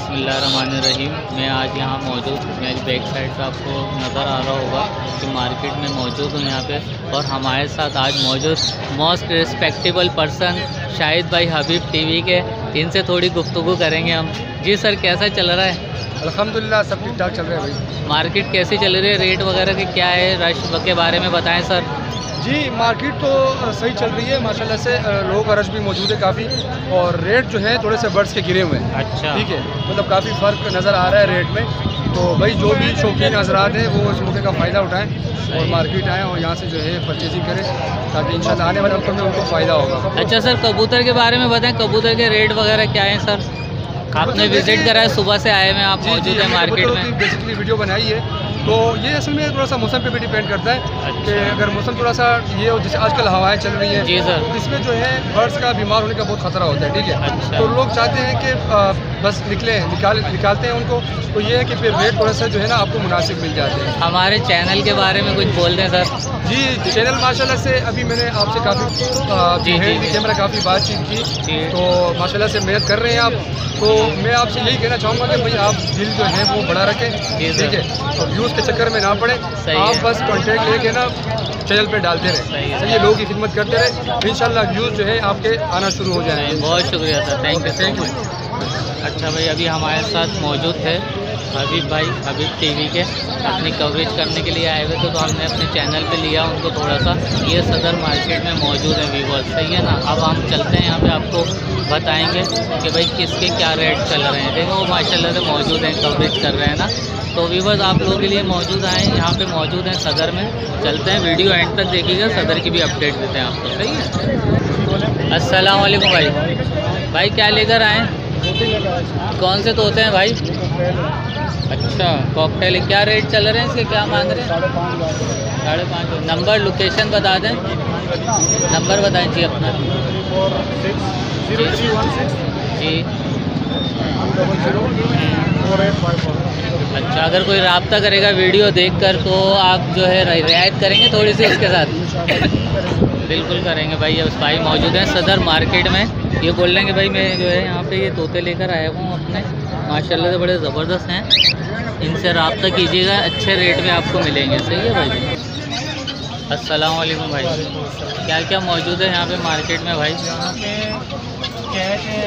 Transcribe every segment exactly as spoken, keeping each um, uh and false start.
बिस्मिल्लाहिर्रहमानिर्रहीम। मैं आज यहाँ मौजूद, मेरी बैक साइड पे आपको नज़र आ रहा होगा कि मार्केट में मौजूद हूँ यहाँ पे, और हमारे साथ आज मौजूद मोस्ट रिस्पेक्टेबल पर्सन शाहिद भाई हबीब टीवी के। इनसे थोड़ी गुफ्तगू करेंगे हम। जी सर, कैसा चल रहा है? अल्हम्दुलिल्लाह सब ठीक ठाक चल रहा है भाई। मार्केट कैसी चल रही है? रेट वगैरह के क्या है? रश के बारे में बताएं सर। जी मार्केट तो सही चल रही है माशाल्लाह से, लोगों का रश भी मौजूद है काफ़ी, और रेट जो है थोड़े से बर्ड्स के गिरे हुए हैं। अच्छा, ठीक है, मतलब काफ़ी फ़र्क नज़र आ रहा है रेट में। तो भाई जो भी शौकीन हजरात हैं वो इस मौके का फ़ायदा उठाएं और मार्केट आएँ और यहाँ से जो है परचेजिंग करें, ताकि इंशाल्लाह आने वाले वक्त में उनको फ़ायदा होगा। अच्छा सर, कबूतर के बारे में बताएं, कबूतर के रेट वगैरह क्या है सर? आपने विजिट करा है, सुबह से आए हुए आप मौजूद हैं मार्केट में। बेसिकली वीडियो बनाई है, तो ये असल में थोड़ा सा मौसम पे भी डिपेंड करता है। अच्छा। कि अगर मौसम थोड़ा सा ये हो, जैसे आजकल हवाएं चल रही हैं, जी सर, तो इसमें जो है बर्ड्स का बीमार होने का बहुत खतरा होता है। ठीक है। अच्छा। तो लोग चाहते हैं कि आ, बस निकले निकाल निकालते हैं उनको, तो ये है कि फिर रेट थोड़ा सा जो है ना आपको मुनासिब मिल जाते हैं। हमारे चैनल के बारे में कुछ बोल दें सर। जी चैनल माशाल्लाह से अभी मैंने आपसे काफ़ी हैंड कैमरा काफ़ी बातचीत की, तो माशाल्लाह से मेहनत कर रहे हैं आप। तो मैं आपसे यही कहना चाहूँगा कि भाई आप दिल जो है वो बड़ा रखें, ठीक है, और व्यूज़ के चक्कर में ना पड़े। आप बस कॉन्टेक्ट लेके ना चैनल पे डालते रहे, सही है, लोगों की खिदमत करते रहे, इंशाल्लाह व्यूज़ जो है आपके आना शुरू हो जाएंगे। बहुत शुक्रिया sir, thank you thank you. अच्छा भाई, अभी हमारे साथ मौजूद थे हबीब भाई, हबीब टीवी के, अपनी कवरेज करने के लिए आए हुए थे, तो हमने अपने चैनल पे लिया उनको थोड़ा सा। ये सदर मार्केट में मौजूद है व्यूवर्स, सही है ना। अब हम चलते हैं यहाँ पे, आपको बताएंगे कि भाई किसके क्या रेट चल रहे हैं। देखो वो माशाल्लाह से मौजूद हैं, कवरेज कर रहे हैं ना। तो व्यूवर्स आप लोगों के लिए मौजूद आए, यहाँ पे मौजूद हैं सदर में। चलते हैं, वीडियो एंड तक देखिएगा, सदर की भी अपडेट देते हैं आपको, सही है। अस्सलाम वालेकुम भाई। भाई क्या लेकर आए? कौन से तोते हैं भाई? अच्छा, कॉकटेल। क्या रेट चल रहे हैं इसके, क्या मांग रहे हैं? साढ़े पाँच सौ। नंबर लोकेशन बता दें, नंबर बताएं जी अपना। जी, अच्छा, अगर कोई रब्ता करेगा वीडियो देखकर तो आप जो है रियायत करेंगे थोड़ी सी इसके साथ? बिल्कुल करेंगे भाई। अब भाई मौजूद हैं सदर मार्केट में। ये बोल रहे हैं कि भाई मैं जो है यहाँ पे ये तोते लेकर आया हूँ अपने, माशाल्लाह से बड़े ज़बरदस्त हैं। इनसे रब्ता कीजिएगा, अच्छे रेट में आपको मिलेंगे, सही है भाई। अस्सलाम वालेकुम भाई। क्या क्या मौजूद है यहाँ पे मार्केट में भाई? यहाँ पे कैट है,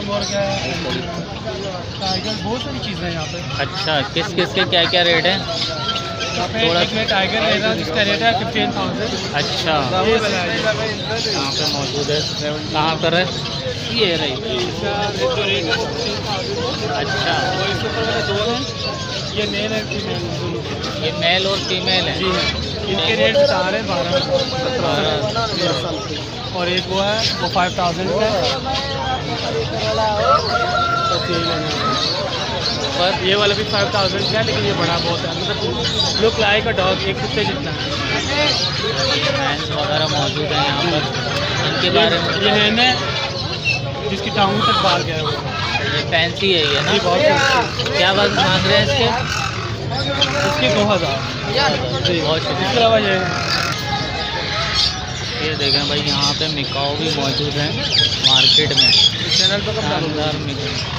टाइगर, बहुत सारी चीज़ें हैं यहाँ पे। अच्छा, किस किस के क्या क्या रेट हैं? यहाँ पे एक मैं टाइगर ले रहा हूँ जिसका रेट है फिफ्टीन थाउजेंड। अच्छा, यहाँ पे मौजूद है। कहाँ पर है? ये रही। अच्छा, ये मेल है फीमेल, ये मेल और फीमेल है जी। इनके रेट बता रहे हैं बारह सत्रह, और एक वो है वो फाइव थाउजेंड का है। पर ये वाला भी फाइव थाउजेंड का है, लेकिन ये बड़ा बहुत है, मतलब लुक लाइक का डॉग, एक कुत्ते जितना है। फैंस वगैरह मौजूद है यहाँ पर। इनके बारे में ये है ना जिसकी टाउन तक बाहर गया है वो, ये फैंसी है ये ना। ये बहुत क्या बात मांग रहे हैं इसके? इसके दो हज़ार जी। बहुत शुक्रिया। इसके अलावा ये ये देखें भाई, यहाँ पे मिकाओ भी मौजूद है मार्केट में। चैनल पर कब शानदार मिकाओ।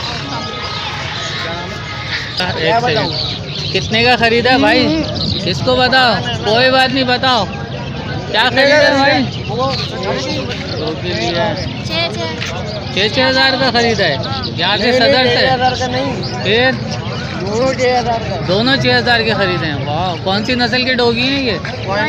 एक सेकंड, कितने का खरीदा भाई? किसको बताओ? कोई बात नहीं, बताओ क्या खरीदा भाई? दो के लिए छः छः हज़ार का खरीदा है यहाँ से सदर से। फिर दोनों छः हज़ार के खरीदे हैं। वाह, कौन सी नस्ल की डॉगी हैं ये?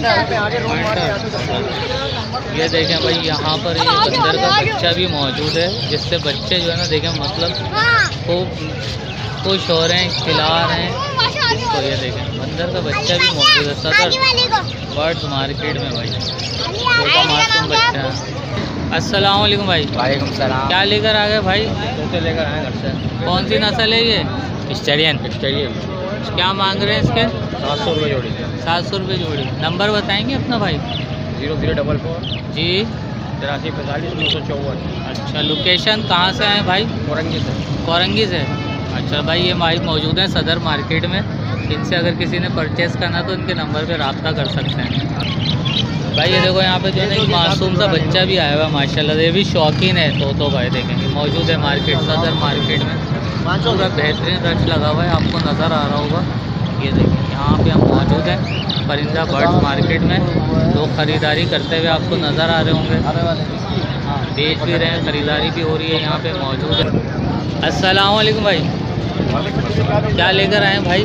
ये देखें भाई, यहाँ पर ये बंदर का बच्चा भी मौजूद है, जिससे बच्चे जो है ना देखें मतलब खूब खुश हो रहे हैं, खिला रहे हैं इसको। ये देखें बंदर का बच्चा भी मौजूद है सदर बर्ड्स मार्केट में भाई, छोटा मासूम बच्चा है। अस्सलाम वालेकुम भाई। वालेकुम सलाम। क्या लेकर आ गए भाई? तोते लेकर आए घर से। कौन सी नस्ल है ये? स्टेरियन स्टेरियन क्या मांग रहे हैं इसके? सात सौ रुपये जोड़ी। सात सौ रुपये जोड़ी। नंबर बताएंगे अपना भाई? जीरो जीरो डबल फोर जी, तिरासी पैंतालीस नौ सौ चौवन। अच्छा, लोकेशन कहाँ से आए भाई? औरंगी से। कोरंगी से। अच्छा भाई, ये भाई मौजूद हैं सदर मार्केट में। इनसे अगर किसी ने परचेज़ करना तो इनके नंबर पे रब्ता कर सकते हैं भाई। ये देखो यहाँ पे जो है एक मासूम सा बच्चा भी आया हुआ है माशाल्लाह, ये भी शौकीन है तो तो भाई देखेंगे मौजूद है मार्केट, सदर मार्केट में। पूरा बेहतरीन रश लगा हुआ है, आपको नज़र आ रहा होगा। ये देखिए यहाँ पे हम मौजूद हैं परिंदा बर्ड्स मार्केट में। लोग ख़रीदारी करते हुए आपको नज़र आ रहे होंगे, बेच भी रहे हैं, ख़रीदारी भी हो रही है, यहाँ पे मौजूद है। अस्सलाम वालेकुम भाई, क्या लेकर आए हैं भाई?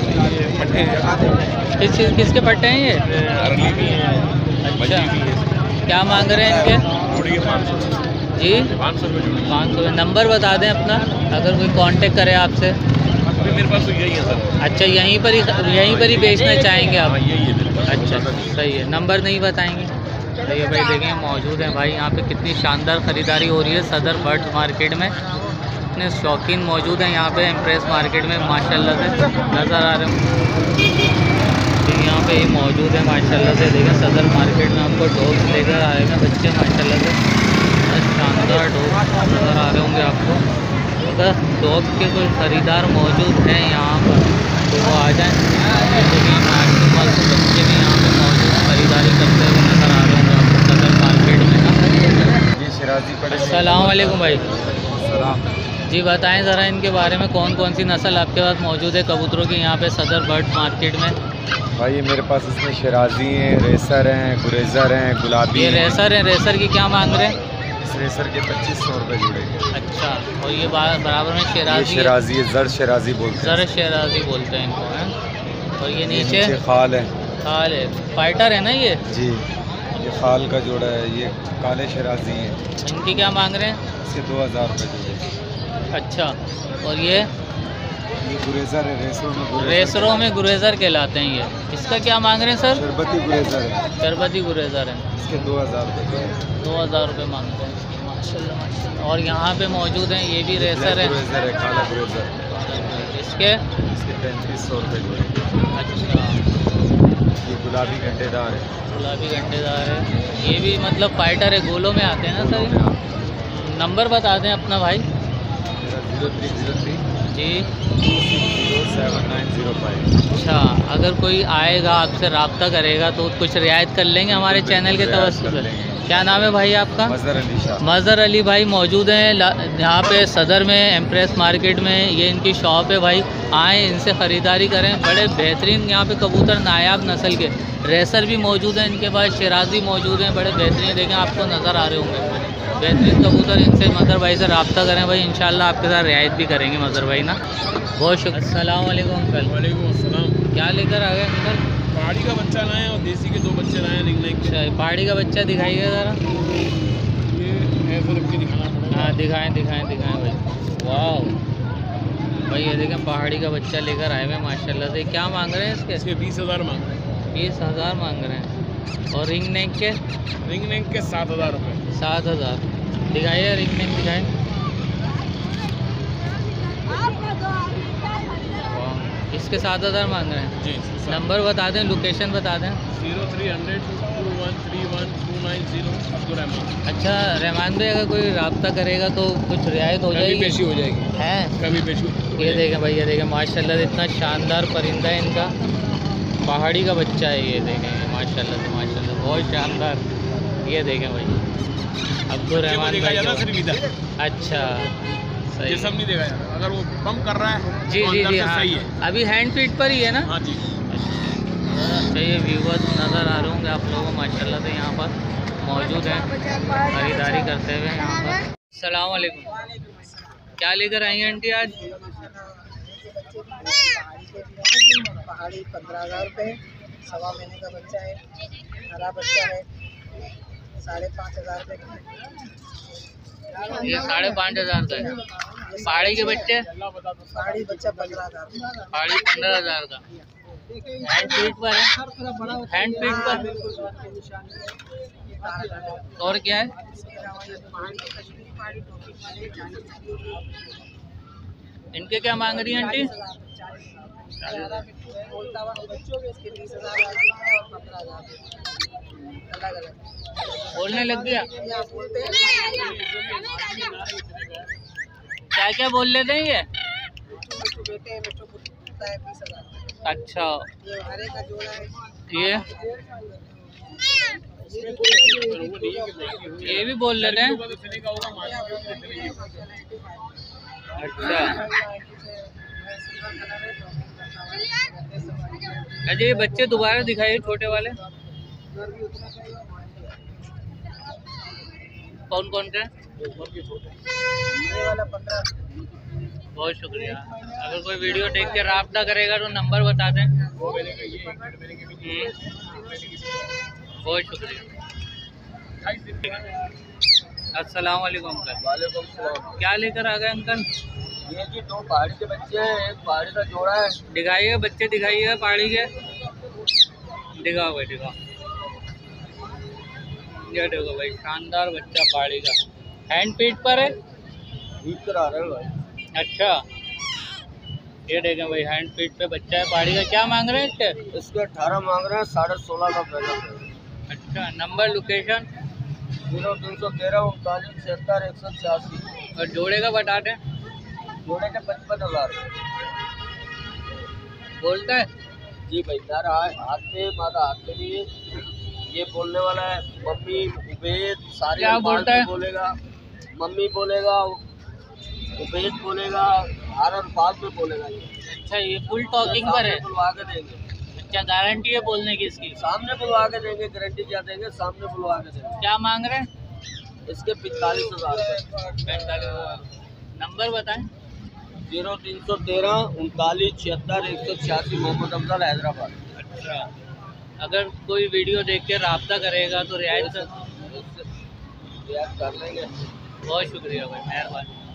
किस चीज़ किसके पट्टे हैं ये? अच्छा, क्या मांग रहे हैं इनके? जी पाँच सौ पाँच सौ नंबर बता दें अपना, अगर कोई कांटेक्ट करे आपसे। मेरे पास तो यही है सर। अच्छा, यहीं पर ही यहीं पर ही बेचना चाहेंगे आप? यही है। अच्छा सही है, नंबर नहीं बताएंगे? सही है भाई, देखें मौजूद हैं भाई यहाँ पे, कितनी शानदार ख़रीदारी हो रही है सदर बर्ड्स मार्केट में। इतने शौकीन मौजूद हैं यहाँ पे इम्प्रेस मार्केट में, माशाल्लाह से नज़र आ रहे हैं यहाँ पे ये मौजूद है माशाल्लाह से। देखें सदर मार्केट में आपको डॉग्स लेकर आएगा बच्चे, माशाल्लाह से शानदार डॉग नज़र आ रहे होंगे आपको। अगर डॉग के कोई ख़रीदार मौजूद हैं यहाँ पर तो वो आ जाएँ। जैसे कि मार्केट के बच्चे भी यहाँ पे मौजूद ख़रीदारी करते हुए नज़र आ रहे होंगे आपको सदर मार्केट में ना। अस्सलाम वालेकुम भाई। जी बताएं ज़रा इनके बारे में, कौन कौन सी नस्ल आपके पास मौजूद है कबूतरों की यहाँ पे सदर बर्ड मार्केट में? भाई ये मेरे पास इसमें शराजी हैं, रेसर हैं, गुरेजर हैं, गुलाबी। ये रेसर हैं, रेसर की क्या मांग रहे हैं? इस रेसर के पच्चीस सौ रुपये जुड़ेंगे। अच्छा, और ये बराबर में शराजी? ये शराजी है, जर शराजी बोलते हैं। जर शराजी बोलते हैं इनको, हैं? और ये नीचे? नीचे खाल है। खाल है, फाइटर है ना ये? जी, ये खाल का जोड़ा है, ये काले शराजी हैं। इनकी क्या मांग रहे हैं? इसके दो हज़ार रुपये जुड़े। अच्छा, और ये ये गुरेजर है, रेसरों में गुरेजर रेसरों में गुरेजर कहलाते हैं ये। इसका क्या मांग रहे हैं सर? शरबती गुरेजर है। शरबती गुरेजर है, इसके दो हज़ार रुपये दो हज़ार रुपये मांगते हैं इसके, माशाल्लाह माशाल्लाह। और यहाँ पे मौजूद हैं ये भी रेसर है, गुरेजर है, काला गुरेजर। इसके इसके पैंतीस सौ रुपये जुड़े। अच्छा, ये गुलाबी घंटेदार है। गुलाबी घंटेदार है, ये भी मतलब फाइटर है, गोलों में आते हैं ना सर? नंबर बता दें अपना भाई। जीरो थ्री जीरो थ्री जी zero seven nine zero five. अच्छा, अगर कोई आएगा आपसे रब्ता करेगा तो कुछ रियायत कर लेंगे हमारे चैनल के तवज्जुह से? क्या नाम है भाई आपका? मज़हर अली शाह। मज़हर अली भाई मौजूद हैं यहाँ पे सदर में एम्प्रेस मार्केट में, ये इनकी शॉप है भाई। आएँ, इनसे ख़रीदारी करें, बड़े बेहतरीन यहाँ पे कबूतर नायाब नस्ल के रेसर भी मौजूद हैं इनके पास, शराजी मौजूद हैं, बड़े बेहतरीन। देखें आपको नज़र आ रहे होंगे बेहतरीन कबूतर। इनसे मज़हर भाई से रब्ता करें भाई, इंशाल्लाह आपके साथ रियायत भी करेंगे मज़हर भाई ना। बहुत शुक्रिया। अस्सलाम वालेकुम अंकल। वालेकुम अस्सलाम। क्या लेकर आ गए अंकल? पहाड़ी का बच्चा लाए और देसी के दो बच्चे लाए रिंग नेक के। अच्छा, पहाड़ी का बच्चा दिखाइए ज़रा। ये ऐसे रख के दिखाना पड़ेगा। हाँ दिखाएं दिखाएं दिखाएं भाई। वाह भाई, ये देखें पहाड़ी का बच्चा लेकर आए हुए माशाल्लाह से। क्या मांग रहे हैं इसके? इसके बीस हज़ार मांग रहे हैं। बीस हज़ार मांग रहे हैं। और रिंग नेक के? रिंग नेक के सात हज़ार रुपये। सात हज़ार दिखाइए, रिंग नेक दिखाएं। इसके सात हज़ार मांग रहे हैं जी। नंबर बता दें, लोकेशन बता दें। Zero three hundred two one three one two nine zero Abdul Rahman. अच्छा रहमान भाई, अगर कोई रब्ता करेगा तो कुछ रियायत हो जाएगी? पेशी हो जाएगी है कभी पेशी। ये देखें भाई, ये देखें माशाल्लाह से इतना शानदार परिंदा है इनका, पहाड़ी का बच्चा है। ये देखें माशाल्लाह से माशाल्लाह बहुत शानदार। ये देखें भाई अब्दुल रहमान भाई। अच्छा सही, ये सब नहीं देगा यार, अगर वो पंप कर रहा है जी तो जी अंदर जी से हाँ, सही है। अभी हैंड फीट पर ही है ना? हाँ जी। अच्छा, ये व्यूवर्स नज़र आ रहे होंगे आप लोगों को माशाल्लाह से, यहाँ पर मौजूद हैं खरीदारी करते हुए यहाँ पर। अस्सलाम वालेकुम, क्या लेकर आई हैं आंटी आज? पहाड़ी पंद्रह हज़ार रुपये, सवा महीने का बच्चा है, हरा बच्चा है, साढ़े पाँच हज़ार रुपये का। ये साढ़े पाँच हज़ार का है। पहाड़ी के बच्चे? पहाड़ी बच्चा पंद्रह हज़ार। पहाड़ी पंद्रह हज़ार का। हैंड फीट पर है? हैंड फीट पर। और क्या है? इनके क्या मांग रही हैं आंटी? बोलने लग गया? क्या क्या बोल लेते हैं ये? अच्छा, ये ये भी बोल लेते हैं। अच्छा अजय ये बच्चे दोबारा दिखाइए छोटे वाले कौन कौन का? बहुत शुक्रिया। अगर कोई वीडियो देख के राब्ता करेगा तो नंबर बता दें। बहुत शुक्रिया। अस्सलाम वालेकुम अंकल। वालेकुम सलाम। क्या लेकर आ गए अंकल? ये जी दो पहाड़ी के बच्चे हैं, एक पहाड़ी का जोड़ा है। दिखाइए बच्चे दिखाइए पहाड़ी के। दिखाओ भाई दिखाओ। ये देखो भाई शानदार बच्चा पहाड़ी का। हैंड फीट पर है? फीट करा रहे हैं भाई। अच्छा ये देखें भाई हैंड फीट पे बच्चा है पहाड़ी का। क्या मांग रहे हैं इसके? इसके अठारह मांग रहे हैं, साढ़े सोलह का पहले। अच्छा नंबर लोकेशन? जीरो तीन सौ तेरह उनतालीस छिहत्तर एक सौ छियासी। और जोड़े का बता दें। जोड़े के पचपन हजार बोलता है? जी भाई यार हाथ पे माता हाथ पे लिए ये बोलने वाला है। मम्मी उबेद सारे क्या बोलता है? बोलेगा मम्मी बोलेगा, उबेद बोलेगा, हर अल्फाज में बोलेगा ये। अच्छा ये फुल टॉकिंग पर है? बुलवा के देंगे। क्या गारंटी है बोलने की इसकी? सामने बुलवा के देंगे, गारंटी क्या देंगे, सामने बुलवा के देंगे। क्या मांग रहे हैं? इसके पैंतालीस हजार पैंतालीस। नंबर बताएं। जीरो तीन सौ तेरह उनतालीस छिहत्तर एक सौ छियासी मोहम्मद अफजल हैदराबाद। अच्छा अगर कोई वीडियो देख के राब्ता करेगा तो रियायत रियायत कर लेंगे। बहुत शुक्रिया भाई मेहरबानी।